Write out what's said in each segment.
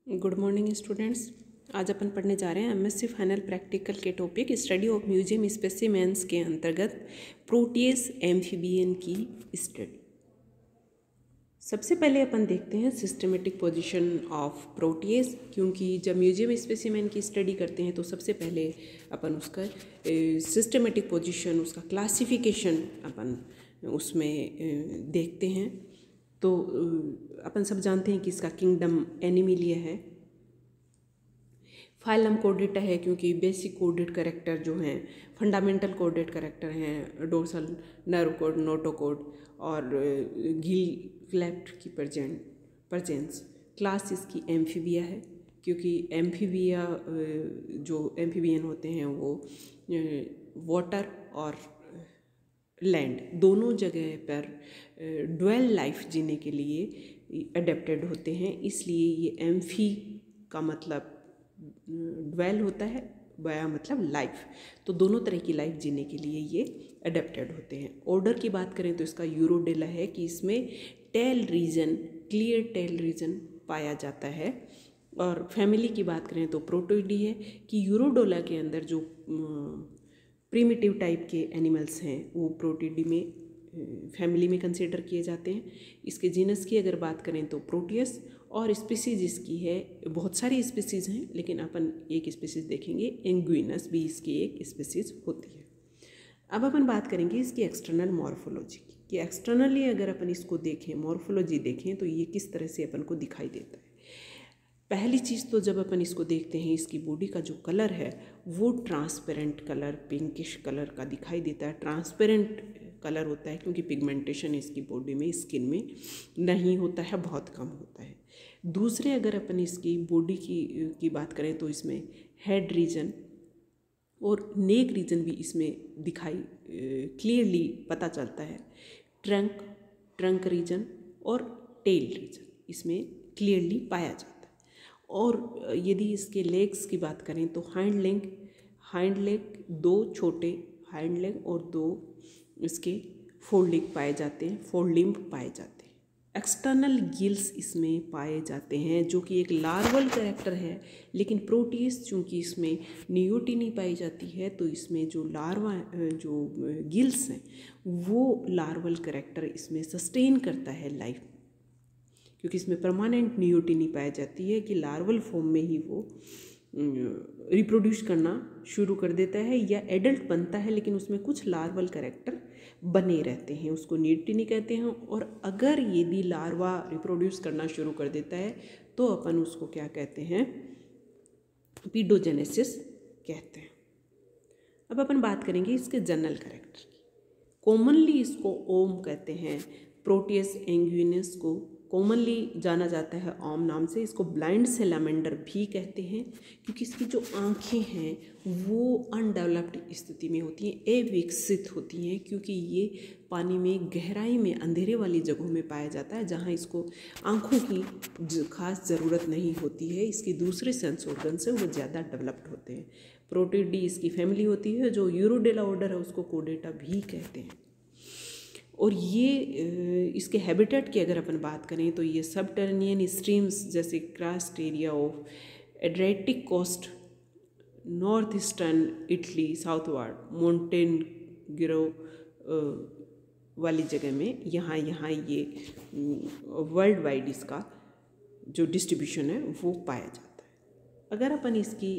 Good morning students. आज अपन पढ़ने जा रहे हैं एमएससी फाइनल प्रैक्टिकल के topic study of museum specimens के अंतर्गत प्रोटियस एम्फीबियन की स्टडी। सबसे पहले अपन देखते हैं सिस्टमेटिक पोजीशन ऑफ प्रोटियस, क्योंकि जब म्यूजियम स्पेसिमेन की स्टडी करते हैं तो सबसे पहले अपन उसका सिस्टमेटिक पोजीशन, उसका क्लासिफिकेशन अपन उसमें देखते हैं। तो अपन सब जानते हैं कि इसका किंगडम एनिमिलिया है, फाइलम कोर्डेटा है क्योंकि बेसिक कोर्डेट कैरेक्टर जो हैं, फंडामेंटल कोर्डेट कैरेक्टर हैं, डोर्सल नर्व कोड, नोटोकोड और गिल क्लेफ्ट की प्रजेंस। क्लास इसकी एम्फीबिया है क्योंकि एम्फीबिया जो एम्फीबियन होते हैं वो वाटर और लैंड दोनों जगह पर ड्वेल लाइफ जीने के लिए अडेप्टेड होते हैं, इसलिए ये एम्फी का मतलब ड्वेल होता है, बया मतलब लाइफ, तो दोनों तरह की लाइफ जीने के लिए ये अडेप्टेड होते हैं। ऑर्डर की बात करें तो इसका यूरोडेला है कि इसमें tail region, clear tail region पाया जाता है। और फैमिली की बात करें तो प्रोटोइडी है कि यूरोडोला के अंदर जो प्रिमिटिव टाइप के एनिमल्स हैं वो प्रोटिडी में फैमिली में कंसिडर किए जाते हैं। इसके जीनस की अगर बात करें तो प्रोटियस, और स्पीसीज इसकी है, बहुत सारी स्पीसीज हैं लेकिन अपन एक स्पीसीज देखेंगे, एंगुइनस भी इसकी एक स्पीसीज होती है। अब अपन बात करेंगे इसकी एक्सटर्नल मॉर्फोलॉजी की, कि एक्सटर्नली अगर अपन इसको देखें, मॉर्फोलॉजी देखें तो ये किस तरह से अपन को दिखाई देता है। पहली चीज़ तो जब अपन इसको देखते हैं, इसकी बॉडी का जो कलर है वो ट्रांसपेरेंट कलर, पिंकिश कलर का दिखाई देता है। ट्रांसपेरेंट कलर होता है क्योंकि पिगमेंटेशन इसकी बॉडी में, स्किन में नहीं होता है, बहुत कम होता है। दूसरे अगर अपन इसकी बॉडी की बात करें तो इसमें हेड रीजन और नेक रीजन भी इसमें दिखाई क्लियरली पता चलता है। ट्रंक रीजन और टेल रीजन इसमें क्लियरली पाया जाता है। और यदि इसके लेग्स की बात करें तो हाइंड लेग, दो छोटे हाइंड लेग और दो इसके फोर लेग पाए जाते हैं, फोर लिम्ब पाए जाते हैं। एक्सटर्नल गिल्स इसमें पाए जाते हैं जो कि एक लार्वल कैरेक्टर है, लेकिन प्रोटियस चूँकि इसमें नियोटिनी पाई जाती है तो इसमें जो लार्वा जो गिल्स हैं वो लार्वल कैरेक्टर इसमें सस्टेन करता है लाइफ, क्योंकि इसमें परमानेंट नियोटिनी पाई जाती है कि लार्वल फॉर्म में ही वो रिप्रोड्यूस करना शुरू कर देता है या एडल्ट बनता है, लेकिन उसमें कुछ लार्वल कैरेक्टर बने रहते हैं, उसको नियोटिनी कहते हैं। और अगर यदि लार्वा रिप्रोड्यूस करना शुरू कर देता है तो अपन उसको क्या कहते हैं, पीडोजेनेसिस कहते हैं। अब अपन बात करेंगे इसके जनरल कैरेक्टर की। कॉमनली इसको ओम कहते हैं, प्रोटियस एंगुइनस को कॉमनली जाना जाता है ओम नाम से। इसको ब्लाइंड सेलामेंडर भी कहते हैं क्योंकि इसकी जो आँखें हैं वो अनडेवलप्ड स्थिति में होती हैं, अविकसित होती हैं, क्योंकि ये पानी में गहराई में अंधेरे वाली जगहों में पाया जाता है जहाँ इसको आँखों की खास ज़रूरत नहीं होती है। इसकी दूसरे सेंस ऑर्गन से वो ज़्यादा डेवलप्ड होते हैं। प्रोटिडी इसकी फैमिली होती है, जो यूरोडेला ऑर्डर है उसको कोडेटा भी कहते हैं। और ये इसके हैबिटेट की अगर अपन बात करें तो ये सबटर्नियन स्ट्रीम्स जैसे karst area of Adriatic coast, north eastern Italy, southward Montenegro वाली जगह में यहाँ ये वर्ल्ड वाइड इसका जो डिस्ट्रीब्यूशन है वो पाया जाता है। अगर अपन इसकी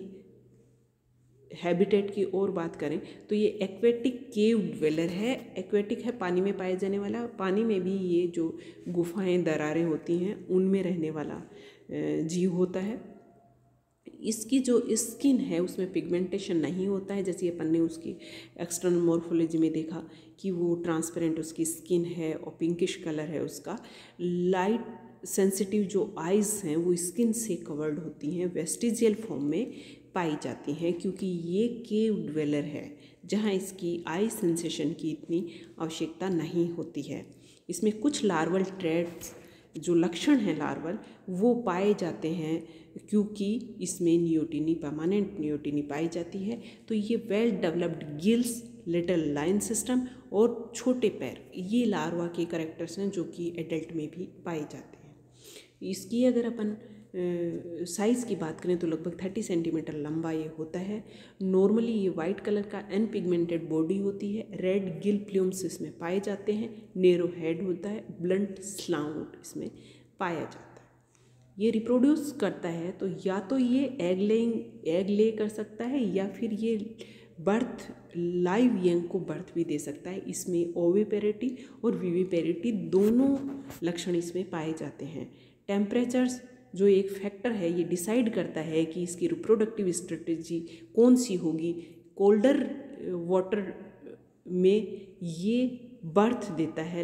हैबिटेट की और बात करें तो ये एक्वेटिक केव ड्वेलर है। एक्वेटिक है, पानी में पाया जाने वाला, पानी में भी ये जो गुफाएं, दरारें होती हैं उनमें रहने वाला जीव होता है। इसकी जो स्किन है उसमें पिगमेंटेशन नहीं होता है, जैसे अपन ने उसकी एक्सटर्नल मॉर्फोलॉजी में देखा कि वो ट्रांसपेरेंट उसकी स्किन है और पिंकिश कलर है उसका। लाइट सेंसिटिव जो आइज़ हैं वो स्किन से कवर्ड होती हैं, वेस्टिजियल फॉर्म में पाई जाती हैं, क्योंकि ये केव ड्वेलर है जहाँ इसकी आई सेंसेशन की इतनी आवश्यकता नहीं होती है। इसमें कुछ लार्वल ट्रेट्स, जो लक्षण हैं लार्वल, वो पाए जाते हैं क्योंकि इसमें नियोटिनी, परमानेंट नियोटिनी पाई जाती है। तो ये well developed gills, little line system और छोटे पैर, ये लार्वा के कैरेक्टर्स हैं जो कि एडल्ट में भी पाए जाते हैं। इसकी अगर अपन साइज़ की बात करें तो लगभग 30 सेंटीमीटर लंबा ये होता है। नॉर्मली ये वाइट कलर का अनपिगमेंटेड बॉडी होती है। रेड गिल प्लूम्स इसमें पाए जाते हैं। नेरो हेड होता है। ब्लंट स्लाउट इसमें पाया जाता है। ये रिप्रोड्यूस करता है तो या तो ये एग ले कर सकता है या फिर ये बर्थ लाइव यंग को बर्थ भी दे सकता है। इसमें ओविपेरिटी और विविपेरिटी दोनों लक्षण इसमें पाए जाते हैं। टेम्परेचर्स जो एक फैक्टर है ये डिसाइड करता है कि इसकी रिप्रोडक्टिव स्ट्रेटजी कौन सी होगी। कोल्डर वाटर में ये बर्थ देता है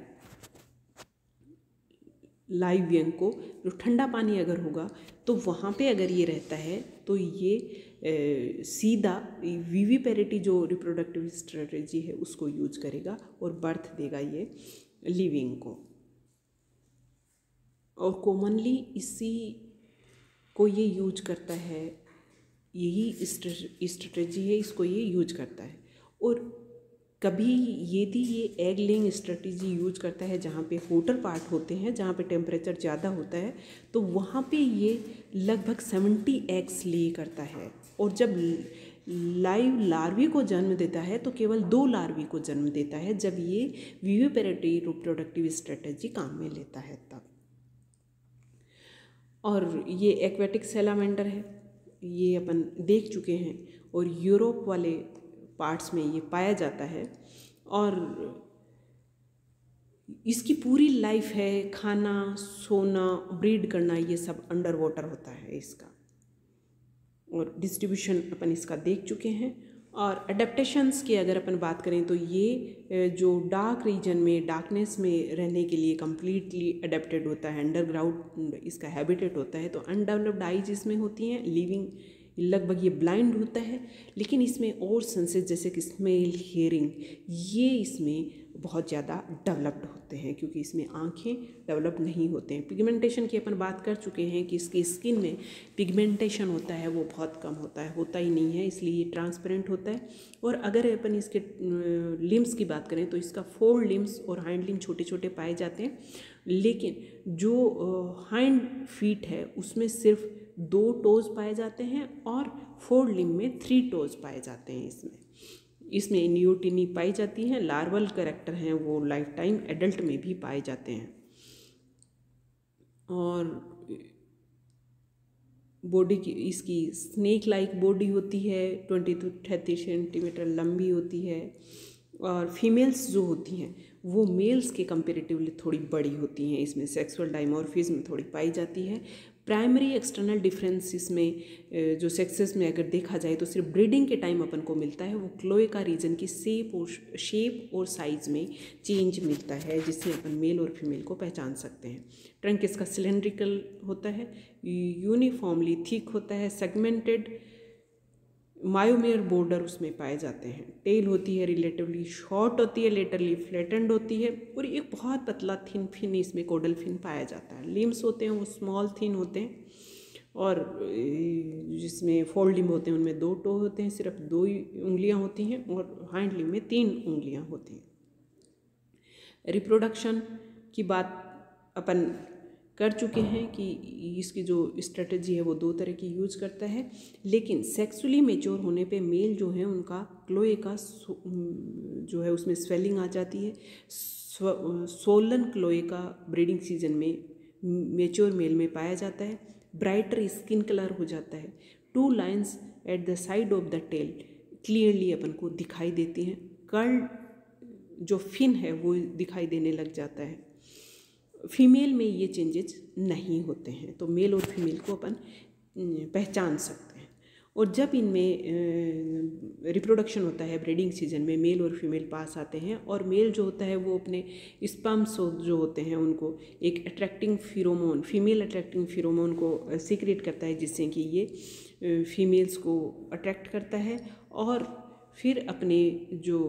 लाइव यंग को। जो ठंडा पानी अगर होगा तो वहाँ पे अगर ये रहता है तो ये सीधा विविपेरिटी जो रिप्रोडक्टिव स्ट्रेटजी है उसको यूज करेगा और बर्थ देगा ये लिविंग को। और कॉमनली इसी को ये यूज करता है, यही स्ट्रेटजी है, इसको ये यूज करता है। और कभी यदि ये एग लेइंग स्ट्रेटजी यूज करता है जहाँ पे होटर पार्ट होते हैं, जहाँ पे टेम्परेचर ज़्यादा होता है, तो वहाँ पे ये लगभग 70 एग्स ले करता है। और जब लाइव लार्वी को जन्म देता है तो केवल 2 लार्वी को जन्म देता है, जब ये विविपेरिटी रिप्रोडक्टिव स्ट्रेटजी काम में लेता है तब। और ये एक्वेटिक सैलामेंडर है, ये अपन देख चुके हैं और यूरोप वाले पार्ट्स में ये पाया जाता है। और इसकी पूरी लाइफ है खाना, सोना, ब्रीड करना, ये सब अंडर वाटर होता है इसका। और डिस्ट्रीब्यूशन अपन इसका देख चुके हैं। और अडेप्टेशंस की अगर अपन बात करें तो ये जो डार्क रीजन में, डार्कनेस में रहने के लिए कम्प्लीटली अडेप्टेड होता है। अंडरग्राउंड इसका हैबिटेट होता है। तो अनडेवलप्ड आइज इसमें होती हैं, लिविंग लगभग ये ब्लाइंड होता है। लेकिन इसमें और सेंसेस जैसे कि स्मेल, हियरिंग, ये इसमें बहुत ज़्यादा डेवलप्ड होते हैं क्योंकि इसमें आँखें डेवलप नहीं होते हैं। पिगमेंटेशन की अपन बात कर चुके हैं कि इसकी स्किन में पिगमेंटेशन होता है वो बहुत कम होता है, होता ही नहीं है, इसलिए ये ट्रांसपेरेंट होता है। और अगर अपन इसके लिम्स की बात करें तो इसका 4 लिम्स और हाइंड लिम्स छोटे छोटे पाए जाते हैं। लेकिन जो हाइंड फीट है उसमें सिर्फ 2 टोज पाए जाते हैं और 4 लिम्ब में 3 टोज पाए जाते हैं। इसमें नियोटिनी पाई जाती हैं। लार्वल कैरेक्टर हैं वो लाइफ टाइम एडल्ट में भी पाए जाते हैं। और बॉडी की इसकी स्नेक लाइक बॉडी होती है, 20 to 30 सेंटीमीटर लंबी होती है। और फीमेल्स जो होती हैं वो मेल्स के कंपेरेटिवली थोड़ी बड़ी होती हैं। इसमें सेक्सुअल डाइमॉर्फिज्म थोड़ी पाई जाती है। प्राइमरी एक्सटर्नल डिफरेंस इसमें जो सेक्सेस में अगर देखा जाए तो सिर्फ ब्रीडिंग के टाइम अपन को मिलता है। वो क्लोएका रीजन की शेप और साइज़ में चेंज मिलता है जिससे अपन मेल और फीमेल को पहचान सकते हैं। ट्रंक इसका सिलेंड्रिकल होता है, यूनिफॉर्मली थिक होता है, सेगमेंटेड मायोमेयर बॉर्डर उसमें पाए जाते हैं। टेल होती है रिलेटिवली शॉर्ट होती है, लेटरली फ्लैटेंड होती है और एक बहुत पतला थिन फिन इसमें कोडल फिन पाया जाता है। लिम्स होते हैं वो स्मॉल थिन होते हैं और जिसमें 4 लिम्ब होते हैं उनमें 2 टो होते हैं, सिर्फ 2 ही उंगलियां होती हैं और हाइंड लिम्ब में 3 उंगलियां होती हैं। रिप्रोडक्शन की बात अपन कर चुके हैं कि इसकी जो स्ट्रेटजी है वो 2 तरह की यूज करता है। लेकिन सेक्सुअली मेच्योर होने पे मेल जो है उनका क्लोएका जो है उसमें स्वेलिंग आ जाती है। सोलन क्लोएका ब्रीडिंग सीजन में मेच्योर मेल में पाया जाता है। ब्राइटर स्किन कलर हो जाता है। 2 lines at the side of the tail clearly अपन को दिखाई देती हैं। कर्ल जो फिन है वो दिखाई देने लग जाता है। फीमेल में ये चेंजेस नहीं होते हैं, तो मेल और फीमेल को अपन पहचान सकते हैं। और जब इनमें रिप्रोडक्शन होता है ब्रीडिंग सीजन में, मेल और फीमेल पास आते हैं और मेल जो होता है वो अपने स्पर्म्स जो होते हैं उनको एक attracting pheromone, female attracting pheromone को सीक्रेट करता है जिससे कि ये फीमेल्स को अट्रैक्ट करता है और फिर अपने जो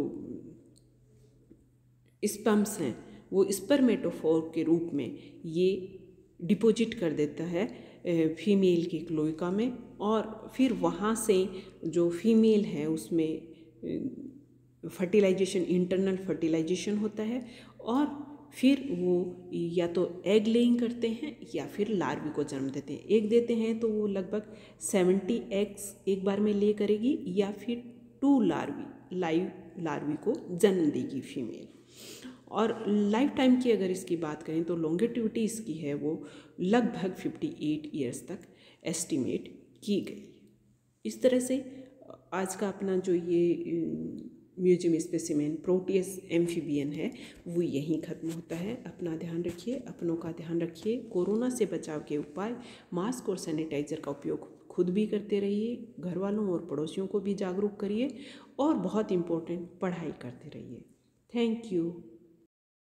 स्पर्म्स हैं वो स्पर्मेटोफोर के रूप में ये डिपॉजिट कर देता है फीमेल के क्लोएका में। और फिर वहाँ से जो फीमेल है उसमें फर्टिलाइजेशन, इंटरनल फर्टिलाइजेशन होता है और फिर वो या तो एग लेइंग करते हैं या फिर लार्वी को जन्म देते हैं। एग देते हैं तो वो लगभग 70 एग्स एक बार में ले करेगी या फिर 2 लाइव लार्वी को जन्म देगी फीमेल। और लाइफ टाइम की अगर इसकी बात करें तो लॉन्गेटिविटी इसकी है वो लगभग 58 ईयर्स तक एस्टिमेट की गई। इस तरह से आज का अपना जो ये म्यूजियम स्पेसिमेन प्रोटियस एम्फीबियन है वो यहीं ख़त्म होता है। अपना ध्यान रखिए, अपनों का ध्यान रखिए। कोरोना से बचाव के उपाय, मास्क और सैनिटाइज़र का उपयोग खुद भी करते रहिए, घर वालों और पड़ोसियों को भी जागरूक करिए और बहुत इम्पोर्टेंट पढ़ाई करते रहिए। Thank you.